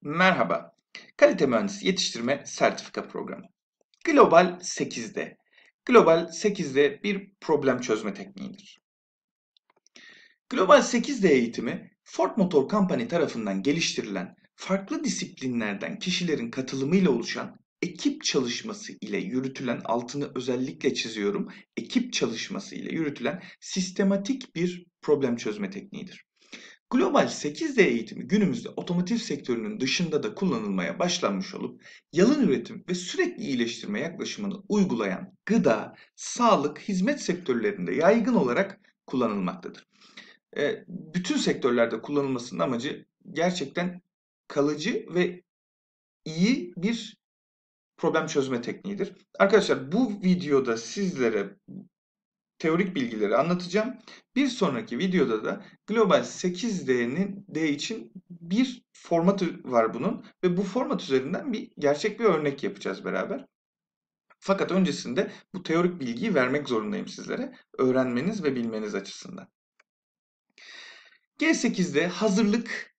Merhaba. Kalite mühendisi yetiştirme sertifika programı. Global 8D. Global 8D bir problem çözme tekniğidir. Global 8D eğitimi Ford Motor Company tarafından geliştirilen farklı disiplinlerden kişilerin katılımıyla oluşan ekip çalışması ile yürütülen, altını özellikle çiziyorum, ekip çalışması ile yürütülen sistematik bir problem çözme tekniğidir. Global 8D eğitimi günümüzde otomotiv sektörünün dışında da kullanılmaya başlanmış olup yalın üretim ve sürekli iyileştirme yaklaşımını uygulayan gıda, sağlık, hizmet sektörlerinde yaygın olarak kullanılmaktadır. Bütün sektörlerde kullanılmasının amacı gerçekten kalıcı ve iyi bir problem çözme tekniğidir. Arkadaşlar bu videoda sizlere teorik bilgileri anlatacağım. Bir sonraki videoda da Global 8D'nin D için bir formatı var bunun ve bu format üzerinden gerçek bir örnek yapacağız beraber. Fakat öncesinde bu teorik bilgiyi vermek zorundayım sizlere. Öğrenmeniz ve bilmeniz açısından. G8'de hazırlık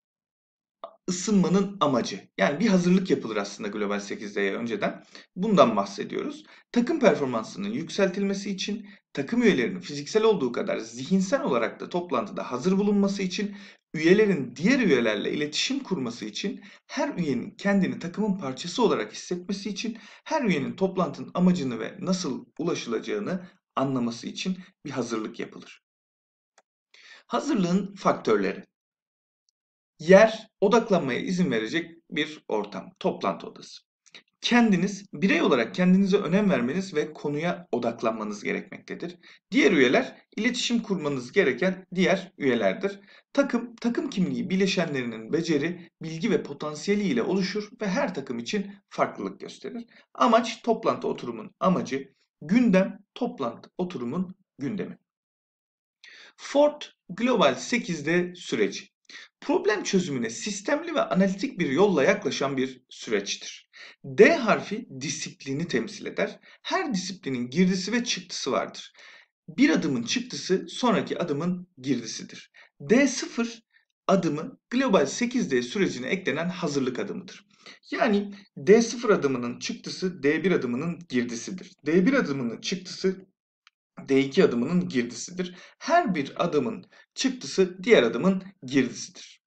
ısınmanın amacı. Yani bir hazırlık yapılır aslında Global 8D'ye önceden. Bundan bahsediyoruz. Takım performansının yükseltilmesi için, takım üyelerinin fiziksel olduğu kadar zihinsel olarak da toplantıda hazır bulunması için, üyelerin diğer üyelerle iletişim kurması için, her üyenin kendini takımın parçası olarak hissetmesi için, her üyenin toplantının amacını ve nasıl ulaşılacağını anlaması için bir hazırlık yapılır. Hazırlığın faktörleri. Yer, odaklanmaya izin verecek bir ortam, toplantı odası. Kendiniz, birey olarak kendinize önem vermeniz ve konuya odaklanmanız gerekmektedir. Diğer üyeler, iletişim kurmanız gereken diğer üyelerdir. Takım kimliği bileşenlerinin beceri, bilgi ve potansiyeli ile oluşur ve her takım için farklılık gösterir. Amaç, toplantı oturumun amacı, gündem, toplantı oturumun gündemi. Ford Global 8'de süreci. Problem çözümüne sistemli ve analitik bir yolla yaklaşan bir süreçtir. D harfi disiplini temsil eder. Her disiplinin girdisi ve çıktısı vardır. Bir adımın çıktısı sonraki adımın girdisidir. D0 adımı Global 8D sürecine eklenen hazırlık adımıdır. Yani D0 adımının çıktısı D1 adımının girdisidir. D1 adımının çıktısı D2 adımının girdisidir. Her bir adımın çıktısı diğer adımın girdisidir.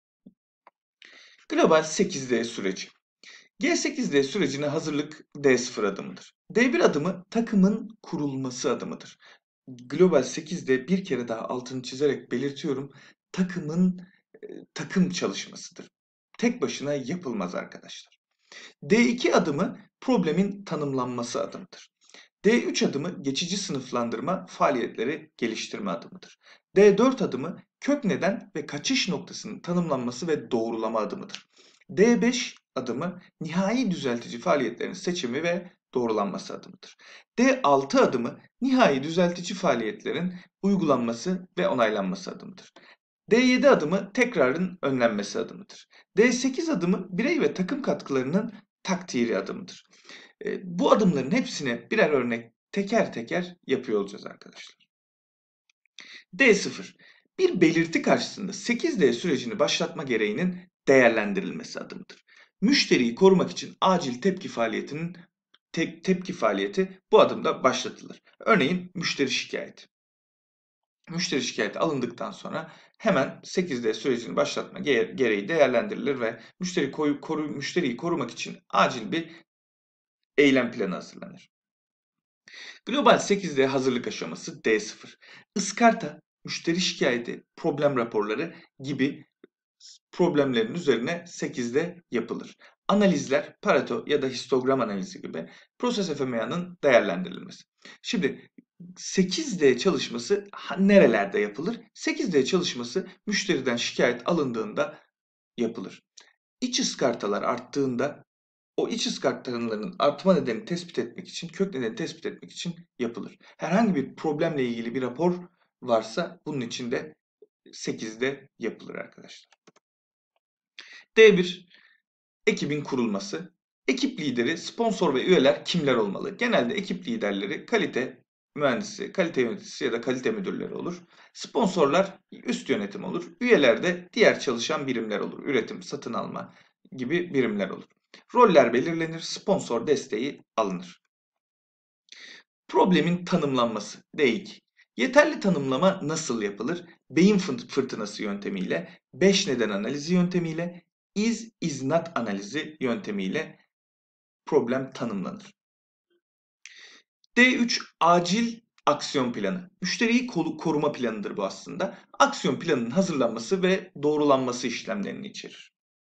Global 8D süreci. G8D sürecine hazırlık D0 adımıdır. D1 adımı takımın kurulması adımıdır. Global 8D bir kere daha altını çizerek belirtiyorum. Takım çalışmasıdır. Tek başına yapılmaz arkadaşlar. D2 adımı problemin tanımlanması adımıdır. D3 adımı geçici sınıflandırma faaliyetleri geliştirme adımıdır. D4 adımı kök neden ve kaçış noktasının tanımlanması ve doğrulama adımıdır. D5 adımı nihai düzeltici faaliyetlerin seçimi ve doğrulanması adımıdır. D6 adımı nihai düzeltici faaliyetlerin uygulanması ve onaylanması adımıdır. D7 adımı tekrarın önlenmesi adımıdır. D8 adımı birey ve takım katkılarının takdiri adımıdır. Bu adımların hepsine birer örnek teker teker yapıyor olacağız arkadaşlar. D0. Bir belirti karşısında 8D sürecini başlatma gereğinin değerlendirilmesi adımıdır. Müşteriyi korumak için acil tepki faaliyeti bu adımda başlatılır. Örneğin müşteri şikayeti. Müşteri şikayeti alındıktan sonra hemen 8D sürecini başlatma gereği değerlendirilir ve müşteriyi korumak için acil bir eylem planı hazırlanır. Global 8D hazırlık aşaması D0. Iskarta, müşteri şikayeti, problem raporları gibi problemlerin üzerine 8'de yapılır. Analizler, Pareto ya da histogram analizi gibi proses FMEA'nın değerlendirilmesi. Şimdi 8D çalışması nerelerde yapılır? 8D çalışması müşteriden şikayet alındığında yapılır. İç ıskartalar arttığında o iç ıskartaların artma nedenini tespit etmek için, kök nedeni tespit etmek için yapılır. Herhangi bir problemle ilgili bir rapor varsa bunun için de 8'de yapılır arkadaşlar. D1. Ekibin kurulması. Ekip lideri, sponsor ve üyeler kimler olmalı? Genelde ekip liderleri kalite mühendisi, kalite yöneticisi ya da kalite müdürleri olur. Sponsorlar üst yönetim olur. Üyeler de diğer çalışan birimler olur. Üretim, satın alma gibi birimler olur. Roller belirlenir, sponsor desteği alınır. Problemin tanımlanması. D2. Yeterli tanımlama nasıl yapılır? Beyin fırtınası yöntemiyle, 5 neden analizi yöntemiyle, is not analizi yöntemiyle problem tanımlanır. D3 acil aksiyon planı. Müşteriyi koruma planıdır bu aslında. Aksiyon planının hazırlanması ve doğrulanması işlemlerini içerir.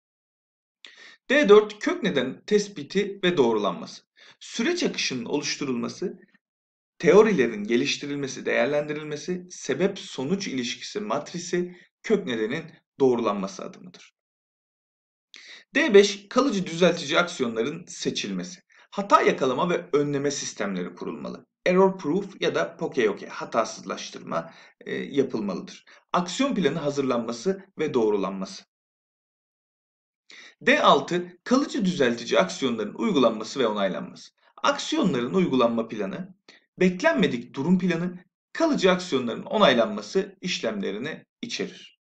D4 kök neden tespiti ve doğrulanması. Süreç akışının oluşturulması, teorilerin geliştirilmesi, değerlendirilmesi, sebep-sonuç ilişkisi matrisi, kök nedenin doğrulanması adımıdır. D5 kalıcı düzeltici aksiyonların seçilmesi. Hata yakalama ve önleme sistemleri kurulmalı. Error proof ya da poke-yoke hatasızlaştırma yapılmalıdır. Aksiyon planı hazırlanması ve doğrulanması. D6 kalıcı düzeltici aksiyonların uygulanması ve onaylanması. Aksiyonların uygulanma planı, beklenmedik durum planı, kalıcı aksiyonların onaylanması işlemlerini içerir.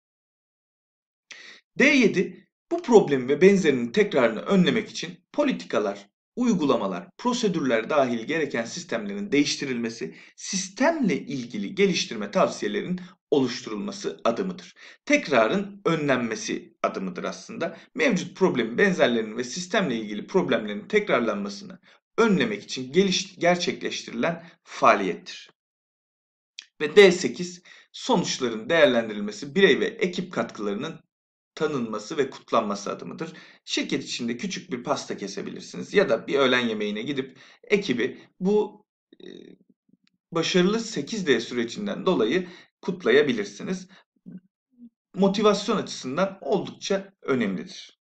D7 bu problemi ve benzerinin tekrarını önlemek için politikalar, uygulamalar, prosedürler dahil gereken sistemlerin değiştirilmesi, sistemle ilgili geliştirme tavsiyelerinin oluşturulması adımıdır. Tekrarın önlenmesi adımıdır aslında. Mevcut problemin benzerlerinin ve sistemle ilgili problemlerin tekrarlanmasını önlemek için gerçekleştirilen faaliyettir. Ve D8 sonuçların değerlendirilmesi, birey ve ekip katkılarının tanınması ve kutlanması adımıdır. Şirket içinde küçük bir pasta kesebilirsiniz ya da bir öğlen yemeğine gidip ekibi bu başarılı 8D sürecinden dolayı kutlayabilirsiniz. Motivasyon açısından oldukça önemlidir.